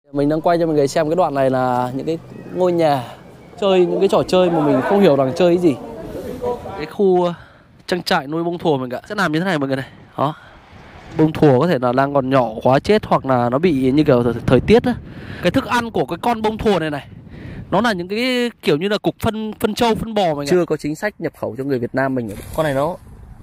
Mình đang quay cho mọi người xem cái đoạn này là những cái ngôi nhà chơi những cái trò chơi mà mình không hiểu rằng chơi cái gì. Cái khu trang trại nuôi bông thùa mình ạ sẽ làm như thế này mọi người này. Đó. Bông thùa có thể là đang còn nhỏ quá chết hoặc là nó bị như kiểu thời tiết á. Cái thức ăn của cái con bông thùa này nó là những cái kiểu như là cục phân trâu phân bò mình ạ. Chưa có chính sách nhập khẩu cho người Việt Nam mình. Con này nó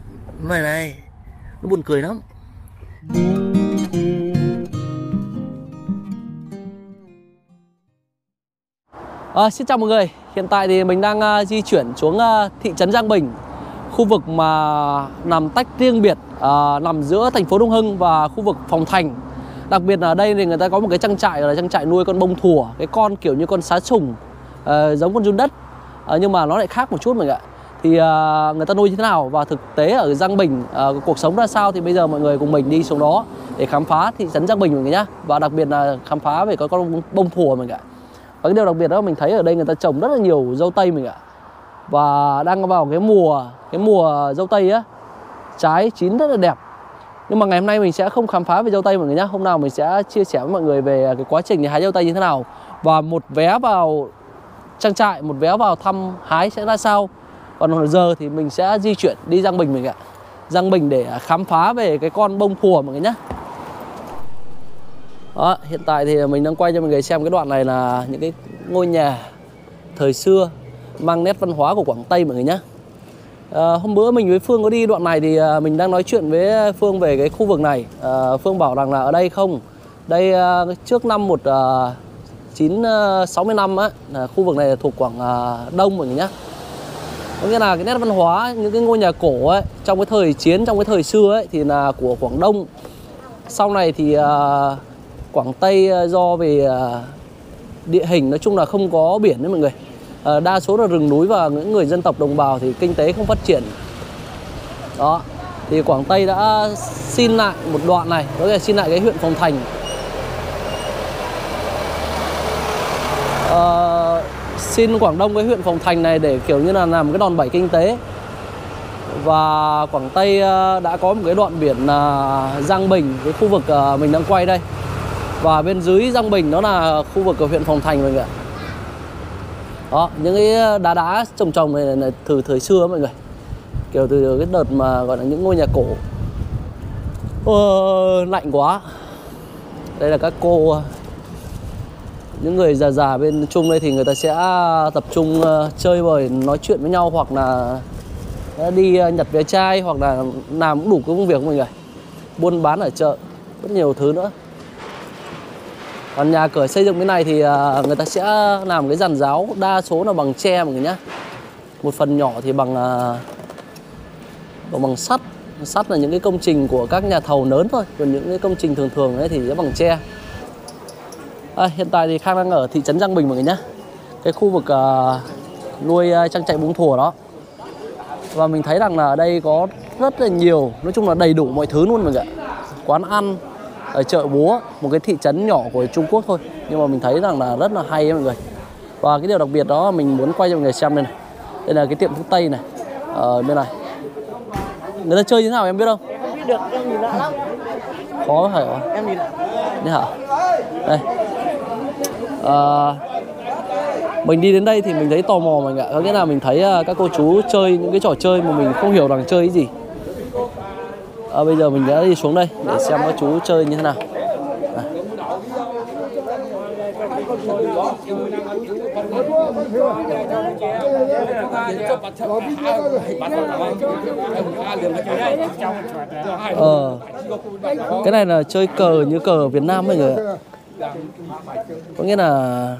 buồn cười lắm. Xin chào mọi người. Hiện tại thì mình đang di chuyển xuống thị trấn Giang Bình, khu vực mà nằm tách riêng biệt, nằm giữa thành phố Đông Hưng và khu vực Phòng Thành. Đặc biệt là ở đây thì người ta có một cái trang trại là trang trại nuôi con bông thùa, cái con kiểu như con sá sùng, giống con giun đất, nhưng mà nó lại khác một chút mọi người ạ. Thì người ta nuôi như thế nào và thực tế ở Giang Bình cuộc sống ra sao thì bây giờ mọi người cùng mình đi xuống đó để khám phá thị trấn Giang Bình mọi người nhá. Và đặc biệt là khám phá về con bông thùa mọi người ạ. Và cái điều đặc biệt đó mình thấy ở đây người ta trồng rất là nhiều dâu tây mình ạ. Và đang vào cái mùa dâu tây á, trái chín rất là đẹp. Nhưng mà ngày hôm nay mình sẽ không khám phá về dâu tây mọi người nhé. Hôm nào mình sẽ chia sẻ với mọi người về cái quá trình hái dâu tây như thế nào. Và một vé vào trang trại, một vé vào thăm hái sẽ ra sao. Còn giờ thì mình sẽ di chuyển đi Giang Bình mình ạ. Giang Bình để khám phá về cái con bông thùa mọi người nhé. Đó, hiện tại thì mình đang quay cho mọi người xem cái đoạn này là những cái ngôi nhà thời xưa mang nét văn hóa của Quảng Tây mọi người nhé. Hôm bữa mình với Phương có đi đoạn này thì mình đang nói chuyện với Phương về cái khu vực này. Phương bảo rằng là ở đây không, đây trước năm 1965 á, là khu vực này là thuộc Quảng Đông mọi người nhé. Có nghĩa là cái nét văn hóa, những cái ngôi nhà cổ ấy, trong cái thời chiến, trong cái thời xưa ấy thì là của Quảng Đông. Sau này thì Quảng Tây do về địa hình nói chung là không có biển đấy mọi người, đa số là rừng núi và những người dân tộc đồng bào thì kinh tế không phát triển. Đó, thì Quảng Tây đã xin lại một đoạn này, đó là xin lại cái huyện Phòng Thành. Xin Quảng Đông cái huyện Phòng Thành này để kiểu như là làm cái đòn bẩy kinh tế. Và Quảng Tây đã có một cái đoạn biển Giang Bình, cái khu vực mình đang quay đây. Và bên dưới Giang Bình đó là khu vực của huyện Phòng Thành mọi người ạ. Đó, những cái đá trồng này là từ thời xưa mọi người. Kiểu từ cái đợt mà gọi là những ngôi nhà cổ. Lạnh quá. Đây là các cô, những người già bên Trung đây thì người ta sẽ tập trung chơi bời, nói chuyện với nhau hoặc là đi nhặt ve chai hoặc là làm cũng đủ công việc của mọi người. Buôn bán ở chợ, rất nhiều thứ nữa. Còn nhà cửa xây dựng bên này thì người ta sẽ làm cái giàn giáo đa số là bằng tre mọi người nhé. Một phần nhỏ thì bằng sắt. Sắt là những cái công trình của các nhà thầu lớn thôi. Còn những cái công trình thường ấy thì sẽ bằng tre. Hiện tại thì Khang đang ở thị trấn Giang Bình mọi người nhé. Cái khu vực nuôi trang trại bông thùa đó. Và mình thấy rằng là ở đây có rất là nhiều, nói chung là đầy đủ mọi thứ luôn mọi người ạ. Quán ăn, ở chợ búa, một cái thị trấn nhỏ của Trung Quốc thôi. Nhưng mà mình thấy rằng là rất là hay ấy mọi người. Và cái điều đặc biệt đó mình muốn quay cho mọi người xem đây này. Đây là cái tiệm thuốc Tây này, ở bên này. Người ta chơi như thế nào em biết không? Em không biết được, em nhìn lạ lắm. Khó phải không? Em nhìn lạ. Đây hả? Đây. Mình đi đến đây thì mình thấy tò mò mọi người ạ. Có nghĩa là mình thấy các cô chú chơi những cái trò chơi mà mình không hiểu rằng chơi cái gì. Bây giờ mình đã đi xuống đây để xem các chú chơi như thế nào. Cái này là chơi cờ như cờ Việt Nam mọi người ạ. Có nghĩa là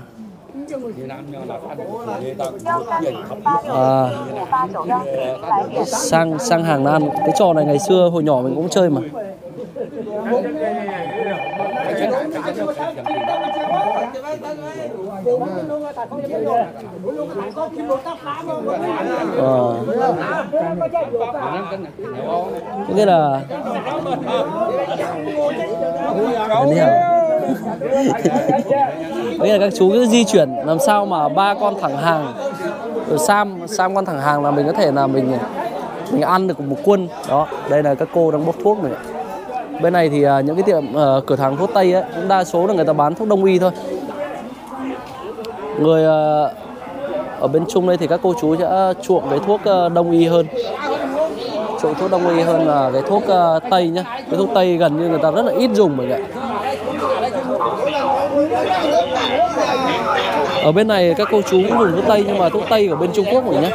sang hàng ăn. Cái trò này ngày xưa hồi nhỏ mình cũng chơi mà. Cái là Nghĩa là các chú cứ di chuyển làm sao mà 3 con thẳng hàng, rồi sam con thẳng hàng là mình có thể là mình ăn được một quân. Đó, đây là các cô đang bốc thuốc này. Bên này thì những cái tiệm cửa hàng thuốc Tây ấy, cũng đa số là người ta bán thuốc Đông y thôi. Người ở bên Trung đây thì các cô chú sẽ chuộng cái thuốc Đông y hơn, chuộng thuốc Đông y hơn là cái thuốc Tây nhá. Cái thuốc Tây gần như người ta rất là ít dùng mọi người ạ. Ở bên này các cô chú cũng dùng thuốc Tây nhưng mà thuốc Tây của bên Trung Quốc mọi người nhé.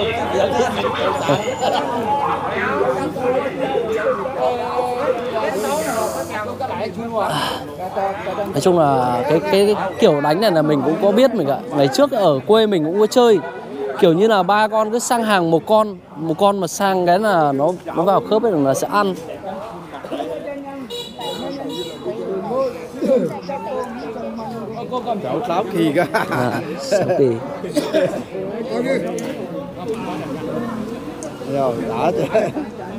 Nói chung là cái kiểu đánh này là mình cũng có biết mình ạ. Ngày trước ở quê mình cũng có chơi kiểu như là ba con cứ sang hàng một con mà sang cái là nó vào khớp ấy là sẽ ăn. Cháu 6 kỳ cả. 6 kỳ. Rồi, đã chơi.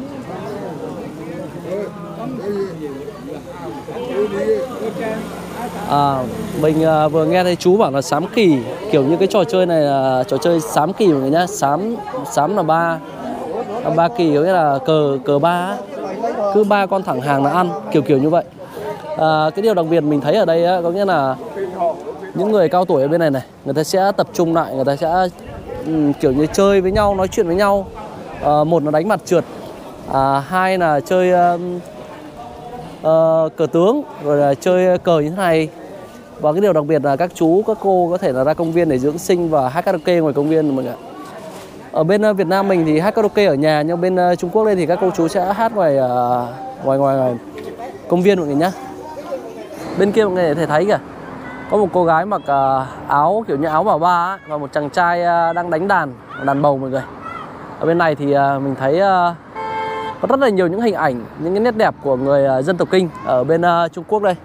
Mình vừa nghe thấy chú bảo là xám kỳ, kiểu như cái trò chơi này là trò chơi xám kỳ mọi người nhá. Xám là ba kỳ, có nghĩa là cờ ba, cứ ba con thẳng hàng là ăn, kiểu như vậy. Cái điều đặc biệt mình thấy ở đây á, có nghĩa là những người cao tuổi ở bên này này, người ta sẽ tập trung lại, người ta sẽ kiểu như chơi với nhau, nói chuyện với nhau. Một là đánh mặt trượt, hai là chơi cờ tướng, rồi là chơi cờ như thế này. Và cái điều đặc biệt là các chú, các cô có thể là ra công viên để dưỡng sinh và hát karaoke ngoài công viên mọi người ạ. Ở bên Việt Nam mình thì hát karaoke ở nhà, nhưng bên Trung Quốc đây thì các cô chú sẽ hát ngoài công viên mọi người nhá. Bên kia mọi người có thể thấy kìa, có một cô gái mặc áo kiểu như áo bà ba và một chàng trai đang đánh đàn bầu mọi người. Ở bên này thì mình thấy có rất là nhiều những hình ảnh, những cái nét đẹp của người dân tộc Kinh ở bên Trung Quốc đây.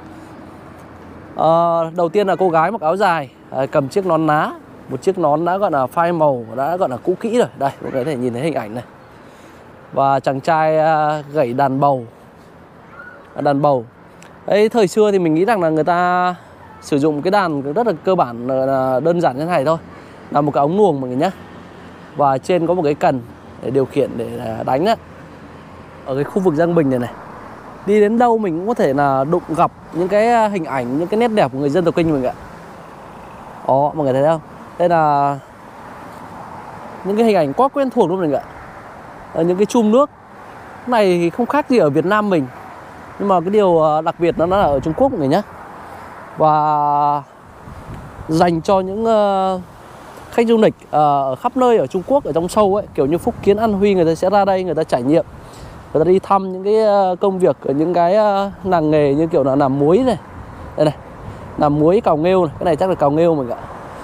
Đầu tiên là cô gái mặc áo dài, cầm chiếc nón lá, một chiếc nón đã gọi là phai màu, đã gọi là cũ kỹ rồi. Đây, mọi người có thể nhìn thấy hình ảnh này. Và chàng trai gảy đàn bầu. Đấy, thời xưa thì mình nghĩ rằng là người ta sử dụng cái đàn rất là cơ bản, là đơn giản như thế này thôi, là một cái ống nuông mọi người nhé, và trên có một cái cần để điều khiển để đánh á. Ở cái khu vực Giang Bình này này, đi đến đâu mình cũng có thể là đụng gặp những cái hình ảnh, những cái nét đẹp của người dân tộc Kinh mình ạ. Đó, mọi người thấy không? Đây là những cái hình ảnh quá quen thuộc luôn mình ạ. Những cái chum nước này thì không khác gì ở Việt Nam mình, nhưng mà cái điều đặc biệt nó là ở Trung Quốc mọi người nhé. Và dành cho những khách du lịch ở khắp nơi ở Trung Quốc, ở trong sâu ấy, kiểu như Phúc Kiến, An Huy, người ta sẽ ra đây, người ta trải nghiệm, người ta đi thăm những cái công việc ở những cái làng nghề như kiểu là làm muối này. Đây này, làm muối cào nghêu này, cái này chắc là cào nghêu mình ạ.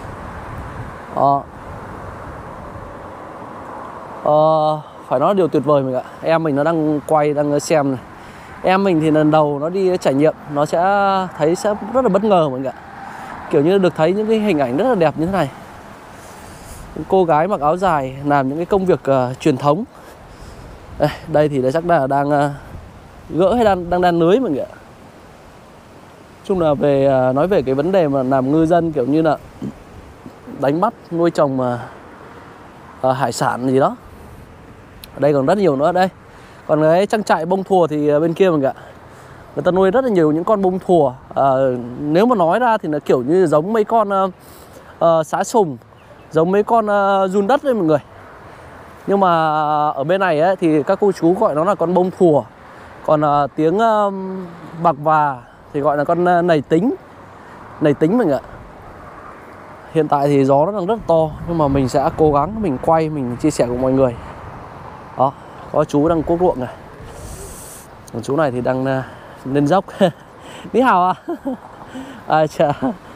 Phải nói là điều tuyệt vời mình ạ. Em mình nó đang quay, đang xem này. Em mình thì lần đầu nó đi trải nghiệm, nó sẽ thấy sẽ rất là bất ngờ mọi người ạ. Kiểu như được thấy những cái hình ảnh rất là đẹp như thế này. Cô gái mặc áo dài làm những cái công việc truyền thống. Đây thì chắc là đang gỡ hay đang đan lưới mọi người ạ. Chung là nói về cái vấn đề mà làm ngư dân kiểu như là đánh bắt, nuôi trồng hải sản gì đó. Ở đây còn rất nhiều nữa đây. Còn cái trang trại bông thùa thì bên kia mọi người ạ, người ta nuôi rất là nhiều những con bông thùa. Nếu mà nói ra thì nó kiểu như giống mấy con sá sùng, giống mấy con giun đất đấy mọi người. Nhưng mà ở bên này ấy, thì các cô chú gọi nó là con bông thùa. Còn tiếng bạc và thì gọi là con nảy tính mọi người ạ. Hiện tại thì gió nó đang rất to, nhưng mà mình sẽ cố gắng mình quay, mình chia sẻ cùng mọi người. Đó, có chú đang cuốc ruộng này. Còn chú này thì đang lên dốc. Ní hào à? Chà.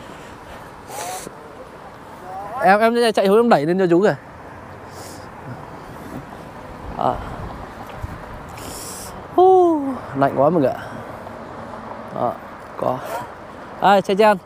Em chạy hướng em đẩy lên cho chú kìa. Lạnh quá mọi người ạ. Có. Chạy chan.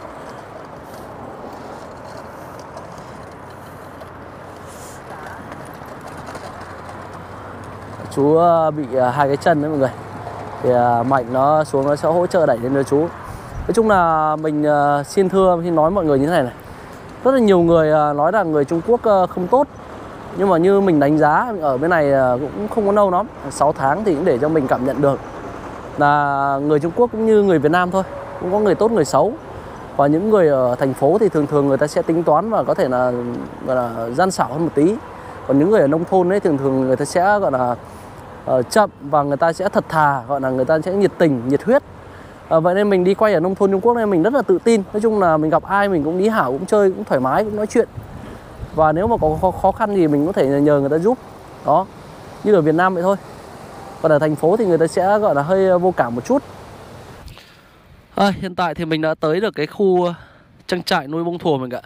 Chú bị hai cái chân đấy mọi người. Thì Mạnh nó xuống nó sẽ hỗ trợ đẩy lên cho chú. Nói chung là mình xin nói mọi người như thế này này. Rất là nhiều người nói rằng người Trung Quốc không tốt. Nhưng mà như mình đánh giá ở bên này cũng không có lâu lắm, 6 tháng thì cũng để cho mình cảm nhận được. là người Trung Quốc cũng như người Việt Nam thôi, cũng có người tốt người xấu. Và những người ở thành phố thì thường thường người ta sẽ tính toán và có thể là gọi là gian xảo hơn một tí. Còn những người ở nông thôn ấy thường thường người ta sẽ gọi là chậm và người ta sẽ thật thà, gọi là người ta sẽ nhiệt tình, nhiệt huyết. Vậy nên mình đi quay ở nông thôn Trung Quốc nên mình rất là tự tin. Nói chung là mình gặp ai mình cũng ní hảo, cũng chơi, cũng thoải mái, cũng nói chuyện. Và nếu mà có khó khăn gì mình có thể nhờ người ta giúp. Đó, như ở Việt Nam vậy thôi. Còn ở thành phố thì người ta sẽ gọi là hơi vô cảm một chút. Hiện tại thì mình đã tới được cái khu trang trại nuôi bông thùa mình ạ.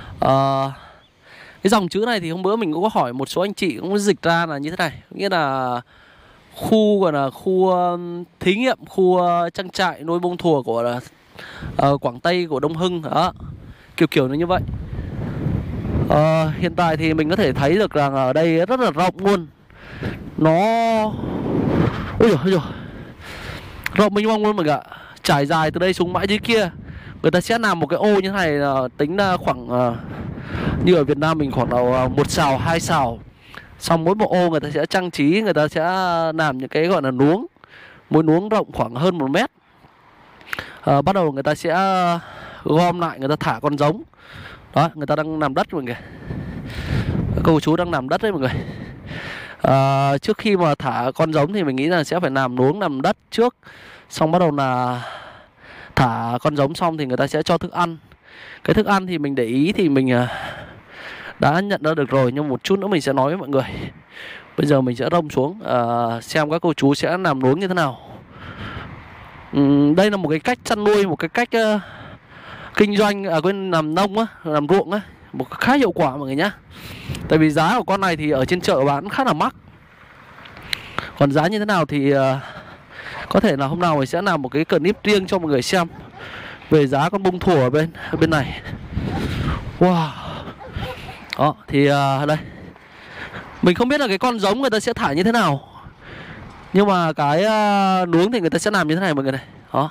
Cái dòng chữ này thì hôm bữa mình cũng có hỏi một số anh chị cũng dịch ra là như thế này, nghĩa là khu gọi là khu thí nghiệm, khu trang trại nuôi bông thùa của Quảng Tây, của Đông Hưng đó, kiểu như vậy. Hiện tại thì mình có thể thấy được rằng ở đây rất là rộng luôn. Nó ôi dồi, rộng mênh mông luôn mọi người ạ. Trải dài từ đây xuống mãi dưới kia. Người ta sẽ làm một cái ô như thế này là tính ra khoảng như ở Việt Nam mình khoảng là 1 sào 2 sào. Xong mỗi một ô người ta sẽ trang trí, người ta sẽ làm những cái gọi là nuống. Mỗi nuống rộng khoảng hơn 1 mét. Bắt đầu người ta sẽ gom lại, người ta thả con giống. Đó, người ta đang làm đất mọi người. Các cô chú đang làm đất đấy mọi người. Trước khi mà thả con giống thì mình nghĩ là sẽ phải làm nuống, làm đất trước. Xong bắt đầu là thả con giống xong thì người ta sẽ cho thức ăn. Cái thức ăn thì mình để ý thì mình đã nhận ra được rồi, nhưng một chút nữa mình sẽ nói với mọi người. Bây giờ mình sẽ rông xuống xem các cô chú sẽ làm nuống như thế nào. Đây là một cái cách chăn nuôi, một cái cách kinh doanh, quên, làm nông á, làm ruộng á, một khá hiệu quả mọi người nhá. Tại vì giá của con này thì ở trên chợ bán khá là mắc. Còn giá như thế nào thì có thể là hôm nào mình sẽ làm một cái clip riêng cho mọi người xem về giá con bông thùa ở bên này. Wow. Đó thì đây. Mình không biết là cái con giống người ta sẽ thả như thế nào, nhưng mà cái nuống thì người ta sẽ làm như thế này mọi người này. Đó.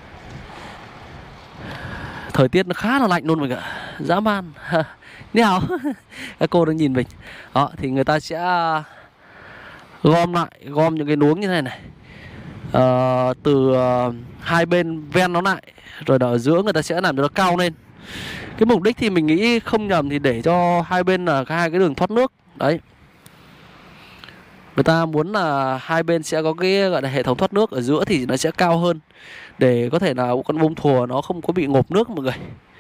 Thời tiết nó khá là lạnh luôn mọi người ạ. Dã man. Như nào? Các cô đang nhìn mình. Đó thì người ta sẽ gom những cái nuống như thế này từ hai bên ven nó lại, rồi ở giữa người ta sẽ làm cho nó cao lên. Cái mục đích thì mình nghĩ không nhầm thì để cho hai bên là hai cái đường thoát nước. Đấy. Người ta muốn là hai bên sẽ có cái gọi là hệ thống thoát nước, ở giữa thì nó sẽ cao hơn, để có thể là con bông thùa nó không có bị ngộp nước mọi người.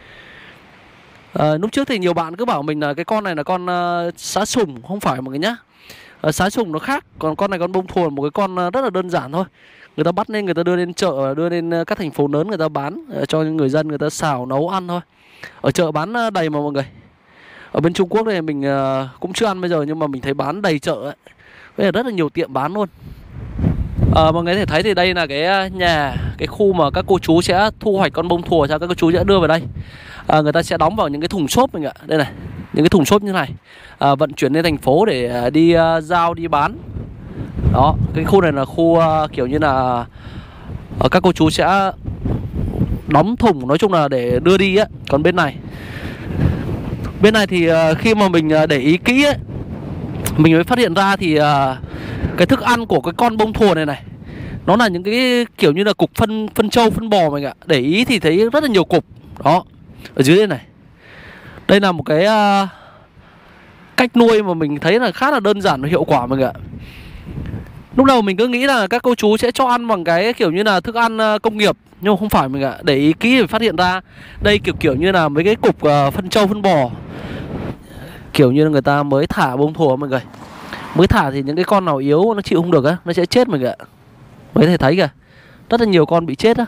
Lúc trước thì nhiều bạn cứ bảo mình là cái con này là con sá sùng, không phải mọi người nhá. Sá sùng nó khác, còn con này con bông thùa là một cái con rất là đơn giản thôi. Người ta bắt lên, người ta đưa lên chợ, đưa lên các thành phố lớn người ta bán cho những người dân, người ta xào nấu ăn thôi. Ở chợ bán đầy mà mọi người. Ở bên Trung Quốc này mình cũng chưa ăn bây giờ, nhưng mà mình thấy bán đầy chợ ấy. Bây giờ rất là nhiều tiệm bán luôn. Mọi người có thể thấy thì đây là cái nhà, cái khu mà các cô chú sẽ thu hoạch con bông thùa, các cô chú sẽ đưa vào đây. Người ta sẽ đóng vào những cái thùng xốp mình ạ. Đây này, những cái thùng xốp như này, vận chuyển lên thành phố để đi giao, đi bán. Đó, cái khu này là khu kiểu như là các cô chú sẽ đóng thùng, nói chung là để đưa đi á. Còn bên này thì khi mà mình để ý kỹ ấy, mình mới phát hiện ra thì cái thức ăn của cái con bông thùa này nó là những cái kiểu như là cục phân trâu, phân bò mình ạ. Để ý thì thấy rất là nhiều cục. Đó, ở dưới đây này. Đây là một cái cách nuôi mà mình thấy là khá là đơn giản và hiệu quả mọi người ạ. Lúc đầu mình cứ nghĩ là các cô chú sẽ cho ăn bằng cái kiểu như là thức ăn công nghiệp, nhưng mà không phải mình ạ. Để ý kỹ thì phát hiện ra đây kiểu như là mấy cái cục phân trâu, phân bò. Kiểu như là người ta mới thả bông thùa mọi người. Mới thả thì những cái con nào yếu nó chịu không được á, nó sẽ chết mọi người ạ. Mới thể thấy kìa, rất là nhiều con bị chết á.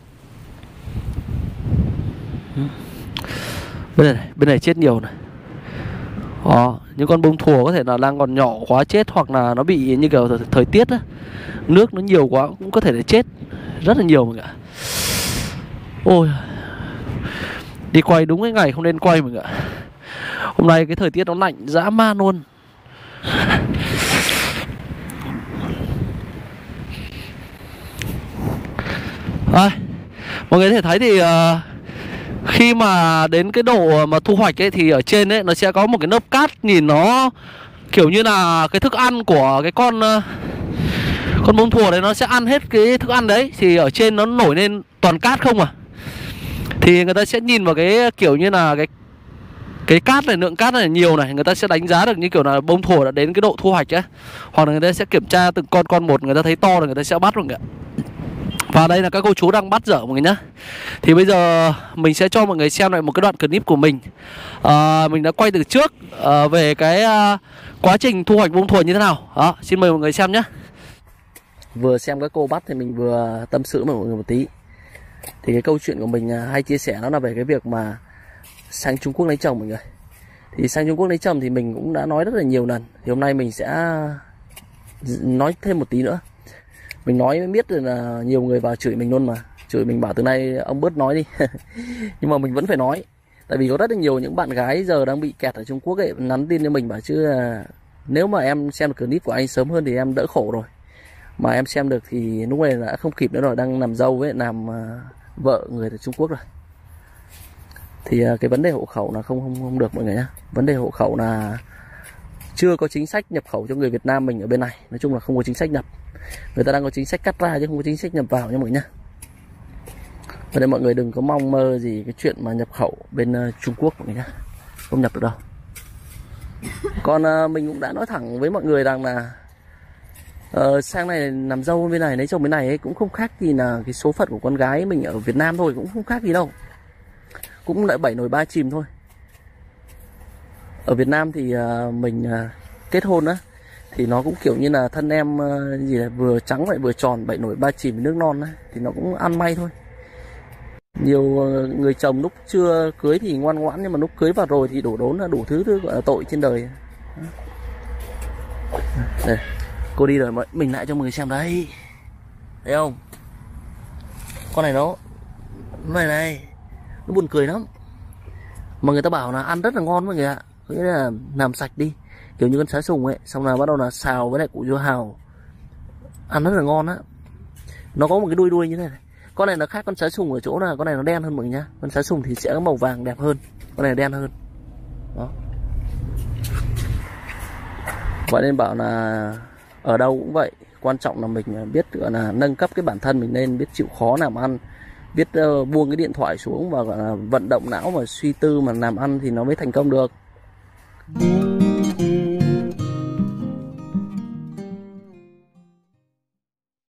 Bên này chết nhiều này. Đó, những con bông thùa có thể là đang còn nhỏ quá chết, hoặc là nó bị như kiểu thời tiết á, nước nó nhiều quá cũng có thể là chết. Rất là nhiều mọi người ạ. Ôi, đi quay đúng cái ngày không nên quay mọi người ạ. Hôm nay cái thời tiết nó lạnh dã man luôn. Mọi người có thể thấy thì khi mà đến cái độ mà thu hoạch ấy, thì ở trên ấy nó sẽ có một cái lớp cát, nhìn nó kiểu như là cái thức ăn của cái con Con bông thùa đấy nó sẽ ăn hết cái thức ăn đấy, thì ở trên nó nổi lên toàn cát không à. Thì người ta sẽ nhìn vào cái kiểu như là cái cát này, lượng cát này nhiều này, người ta sẽ đánh giá được như kiểu là bông thùa đã đến cái độ thu hoạch ấy. Hoặc là người ta sẽ kiểm tra từng con một, người ta thấy to rồi người ta sẽ bắt rồi kìa. Và đây là các cô chú đang bắt dở mọi người nhá. Thì bây giờ mình sẽ cho mọi người xem lại một cái đoạn clip của mình. Mình đã quay từ trước về cái quá trình thu hoạch bông thùa như thế nào. Đó, xin mời mọi người xem nhé. Vừa xem các cô bắt thì mình vừa tâm sự với mọi người một tí. Thì cái câu chuyện của mình hay chia sẻ nó là về cái việc mà sang Trung Quốc lấy chồng mọi người. Thì sang Trung Quốc lấy chồng thì mình cũng đã nói rất là nhiều lần. Thì hôm nay mình sẽ nói thêm một tí nữa. Mình nói mới biết là nhiều người vào chửi mình luôn mà. Chửi mình bảo từ nay ông bớt nói đi. Nhưng mà mình vẫn phải nói. Tại vì có rất là nhiều những bạn gái giờ đang bị kẹt ở Trung Quốc ấy, nhắn tin cho mình bảo chứ nếu mà em xem được clip của anh sớm hơn thì em đỡ khổ rồi. Mà em xem được thì lúc này đã không kịp nữa rồi, đang làm dâu với làm vợ người ở Trung Quốc rồi. Thì cái vấn đề hộ khẩu là không được mọi người nhá. Vấn đề hộ khẩu là chưa có chính sách nhập khẩu cho người Việt Nam mình ở bên này. Nói chung là không có chính sách nhập. Người ta đang có chính sách cắt ra chứ không có chính sách nhập vào nha mọi người nhá. Và nên mọi người đừng có mong mơ gì cái chuyện mà nhập khẩu bên Trung Quốc mọi người nhá. Không nhập được đâu. Còn mình cũng đã nói thẳng với mọi người rằng là sang này làm dâu bên này lấy chồng bên này ấy, cũng không khác gì là cái số phận của con gái mình ở Việt Nam thôi, cũng không khác gì đâu. Cũng lại 7 nồi 3 chìm thôi. Ở Việt Nam thì mình kết hôn á thì nó cũng kiểu như là thân em gì là vừa trắng lại vừa tròn, 7 nồi 3 chìm nước non á, thì nó cũng ăn may thôi. Nhiều người chồng lúc chưa cưới thì ngoan ngoãn, nhưng mà lúc cưới vào rồi thì đổ đốn là đủ thứ gọi là tội trên đời. Đây, cô đi rồi, mình lại cho mọi người xem đấy. Thấy không? Con này nó này nó buồn cười lắm. Mà người ta bảo là ăn rất là ngon mọi người ạ. Nghĩa là làm sạch đi, kiểu như con sá sùng ấy, xong là bắt đầu là xào với lại củ dưa hào, ăn rất là ngon á. Nó có một cái đuôi đuôi như thế này. Con này nó khác con sá sùng ở chỗ là con này nó đen hơn mọi người nhá. Con sá sùng thì sẽ có màu vàng đẹp hơn, con này đen hơn. Đó. Vậy nên bảo là ở đâu cũng vậy, quan trọng là mình biết gọi là nâng cấp cái bản thân mình lên, biết chịu khó làm ăn, biết buông cái điện thoại xuống và gọi là vận động não và suy tư mà làm ăn thì nó mới thành công được.